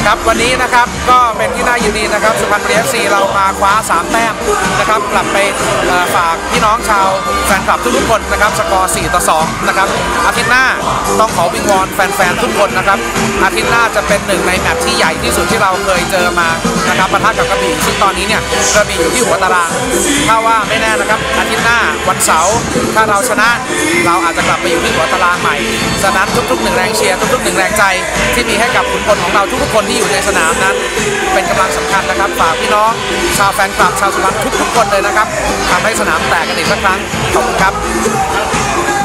ครับวันนี้นะครับก็เป็นที่น่ายินดีนะครับสุพรรณบุรี FC เรามาคว้า3แต้มนะครับกลับไปฝากพี่น้องชาวแฟนคลับทุกคนนะครับสกอร์4-2นะครับอาทิตย์หน้าต้องขอวิงวอนแฟนๆทุกคนนะครับอาทิตย์หน้าจะเป็นหนึ่งในแมตช์ที่ใหญ่ที่สุดที่เราเคยเจอมานะครับปะทะกับกระบี่ซึ่งตอนนี้เนี่ยกระบี่อยู่ที่หัวตารางถ้าว่าไม่แน่นะครับอาทิตย์หน้าวันเสาร์ถ้าเราชนะเราอาจจะกลับไปอยู่ที่หัวตารางใหม่ฉะนั้นทุกๆ1แรงเชียร์ทุกๆ1แรงใจที่มีให้กับขุนพลของเราทุกๆคนที่อยู่ในสนามนั้นเป็นกำลังสำคัญนะครับฝากพี่น้องชาวแฟนคลับชาวสุพรรณทุกๆคนเลยนะครับทำให้สนามแตกกันอีกสักครั้งขอบคุณครับ